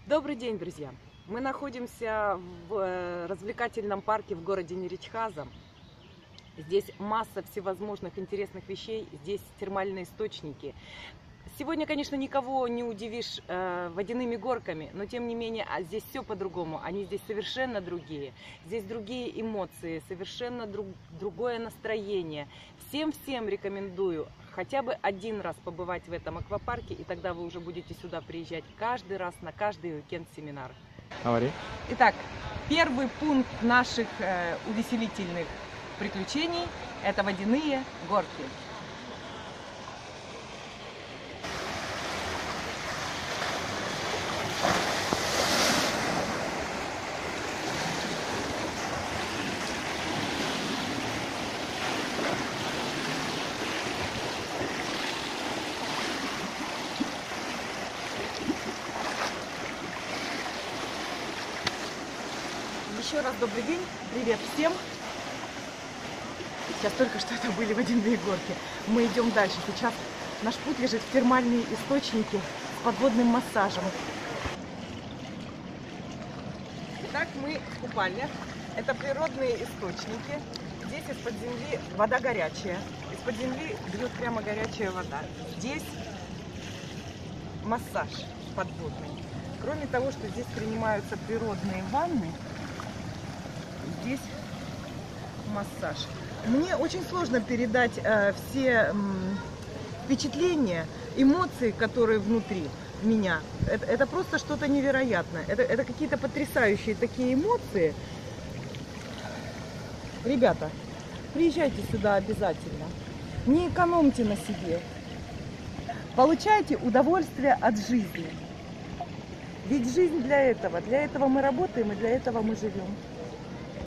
Добрый день, друзья! Мы находимся в развлекательном парке в городе Неричхаза. Здесь масса всевозможных интересных вещей, здесь термальные источники. Сегодня, конечно, никого не удивишь водяными горками, но тем не менее, здесь все по-другому. Они здесь совершенно другие. Здесь другие эмоции, совершенно другое настроение. Всем рекомендую хотя бы один раз побывать в этом аквапарке, и тогда вы уже будете сюда приезжать каждый раз на каждый уикенд-семинар. Говори. Итак, первый пункт наших увеселительных приключений – это водяные горки. Еще раз добрый день, привет всем! Сейчас только что это были водяные горки. Мы идем дальше. Сейчас наш путь лежит в термальные источники с подводным массажем. Итак, мы в купальнях. Это природные источники. Здесь из-под земли вода горячая. Из-под земли бьет прямо горячая вода. Здесь массаж подводный. Кроме того, что здесь принимаются природные ванны, здесь массаж. Мне очень сложно передать все впечатления, эмоции, которые внутри меня. Это просто что-то невероятное. Это какие-то потрясающие такие эмоции. Ребята, приезжайте сюда обязательно. Не экономьте на себе. Получайте удовольствие от жизни. Ведь жизнь для этого мы работаем и для этого мы живем.